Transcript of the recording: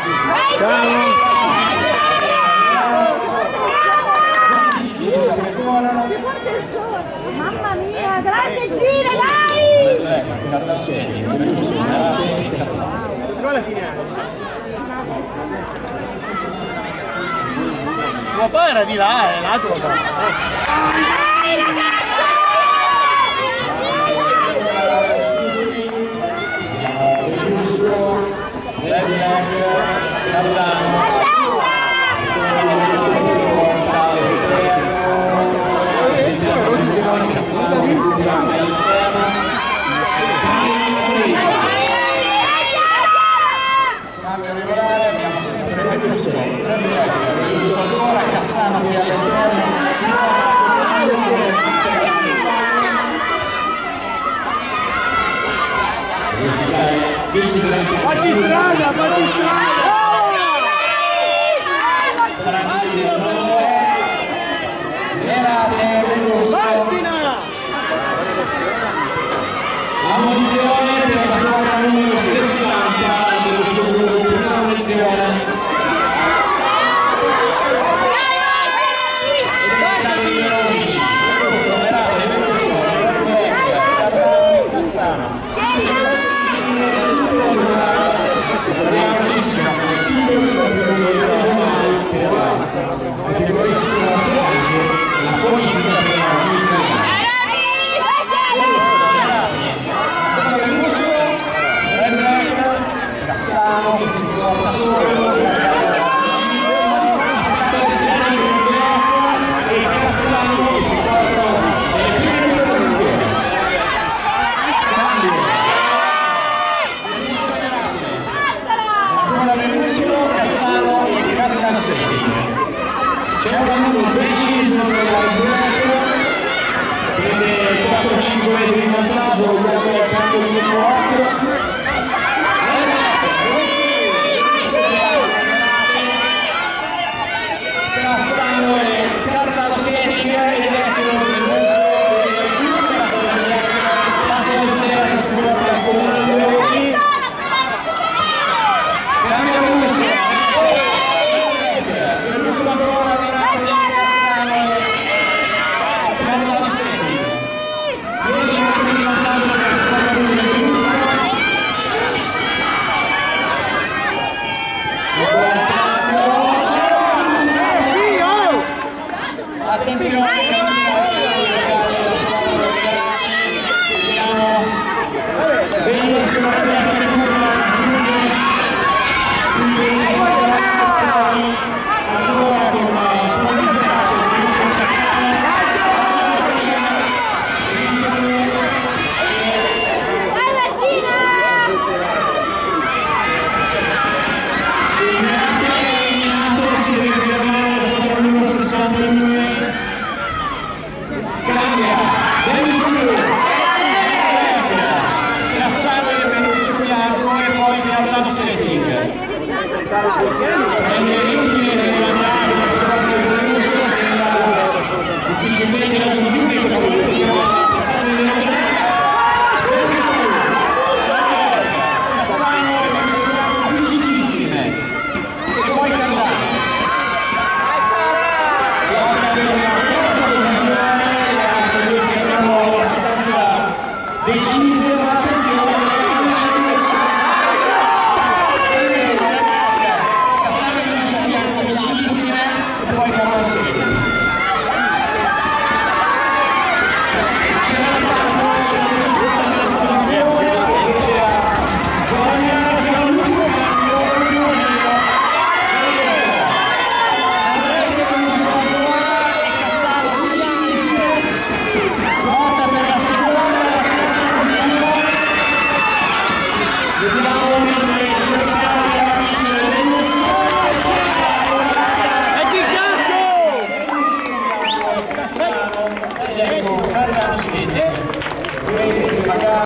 Mamma mia, grande gira, vai! Ma poi era di là, è l'altro. Dai ragazzi! Ammunizione per la squadra numero 60 del suo gruppo, ammunizione. C'è un numero preciso della liberazione, quindi 4-5 metri di vantaggio, dobbiamo il cambio di 4. Cassano e Carta Setting ed Electro passa all'esterno che si porta al comando. Cassano e Benuscio Bianco e poi Carta Setting.